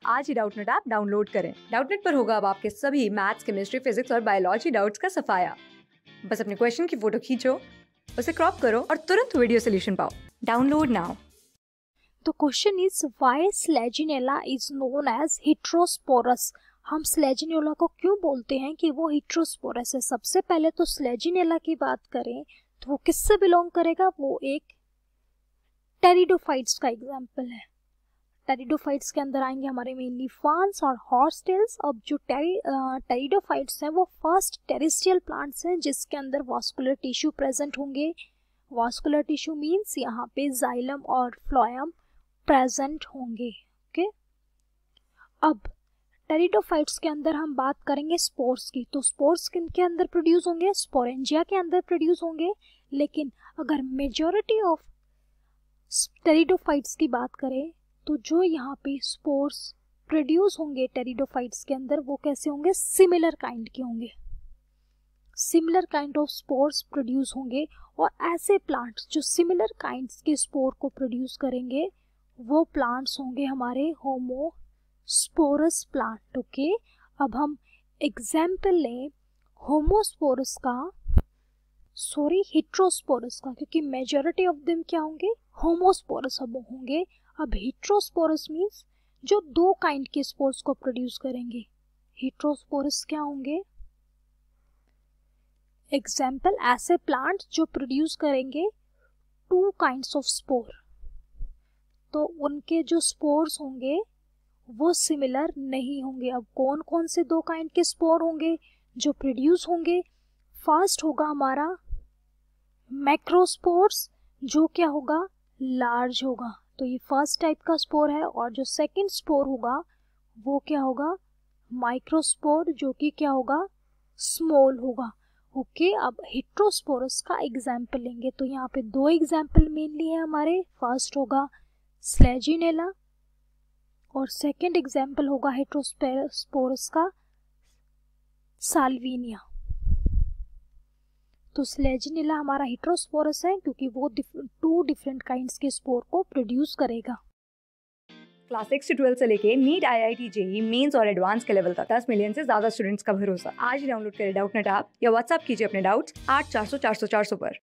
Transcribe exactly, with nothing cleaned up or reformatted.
आज ही Doubtnut app download करें। डाउटनेट पर होगा अब आपके सभी मैथ्स, केमिस्ट्री, फिजिक्स और बायोलॉजी डाउट्स का सफाया। बस अपने क्वेश्चन की फोटो खींचो, उसे क्रॉप करो और तुरंत वीडियो सोल्यूशन पाओ। Download now. The question is why Slegionella is known as heterosporous। हम स्लेजिनेला को क्यों बोलते हैं कि वो heterosporous है। सबसे पहले तो स्लेजिनेला की बात करें तो वो किससे बिलोंग करेगा, वो एक टेरिडोफाइट्स का एग्जाम्पल है। टेरिडोफाइट्स के अंदर आएंगे हमारे मेनली फर्न्स और हॉर्सटेल्स। अब जो टेरि टेरिडोफाइट्स हैं वो फर्स्ट टेरेस्ट्रियल प्लांट्स हैं जिसके अंदर वास्कुलर टिश्यू प्रेजेंट होंगे। वास्कुलर टिश्यू मीन्स यहाँ पे जाइलम और फ्लोएम प्रेजेंट होंगे। ओके, अब टेरिडोफाइट्स के अंदर हम बात करेंगे स्पोर्स की, तो स्पोर्स किन के अंदर प्रोड्यूस होंगे, स्पोरेंजिया के अंदर प्रोड्यूस होंगे। लेकिन अगर मेजॉरिटी ऑफ टेरिडोफाइट्स की बात करें तो जो यहाँ पे स्पोर्स प्रोड्यूस होंगे टेरिडोफाइट्स के अंदर वो कैसे होंगे, सिमिलर काइंड के होंगे। Similar kind of spores produce होंगे और ऐसे प्लांट्स जो सिमिलर काइंड्स के स्पोर को प्रोड्यूस करेंगे वो प्लांट्स होंगे हमारे होमोस्पोरस प्लांट। ओके, अब हम एग्जाम्पल लें होमोस्पोरस का, सॉरी हेट्रोस्पोरस का, क्योंकि मेजॉरिटी ऑफ देम क्या होंगे, होमोस्पोरस अब होंगे। अब हेट्रोस्पोरस मीन्स जो दो काइंड के स्पोर्स को प्रोड्यूस करेंगे। हेट्रोस्पोरस क्या होंगे, एग्जाम्पल ऐसे प्लांट जो प्रोड्यूस करेंगे टू काइंड्स ऑफ स्पोर, तो उनके जो स्पोर्स होंगे वो सिमिलर नहीं होंगे। अब कौन कौन से दो काइंड के स्पोर होंगे जो प्रोड्यूस होंगे, फर्स्ट होगा हमारा मैक्रोस्पोर्स जो क्या होगा, लार्ज होगा, तो ये फर्स्ट टाइप का स्पोर है। और जो सेकंड स्पोर होगा वो क्या होगा, माइक्रोस्पोर जो कि क्या होगा, स्मॉल होगा। ओके, अब हेट्रोस्पोरस का एग्जाम्पल लेंगे तो यहाँ पे दो एग्जाम्पल मेनली है हमारे, फर्स्ट होगा स्लेजिनेला और सेकंड एग्जाम्पल होगा हेट्रोस्पोरस का साल्विनिया। तो स्लेजिनेला हमारा हेट्रोस्पोरस है क्योंकि वो टू डिफरेंट काइंड्स के स्पोर को प्रोड्यूस करेगा। क्लास सिक्स से ट्वेल्थ से लेके NEET, I I T, JEE mains और एडवांस के लेवल तक दस मिलियन से ज्यादा स्टूडेंट्स का भरोसा। आज ही डाउनलोड करें डाउटनेट ऐप या व्हाट्सएप कीजिए अपने डाउट्स आठ चार सौ चार सौ चार सौ पर।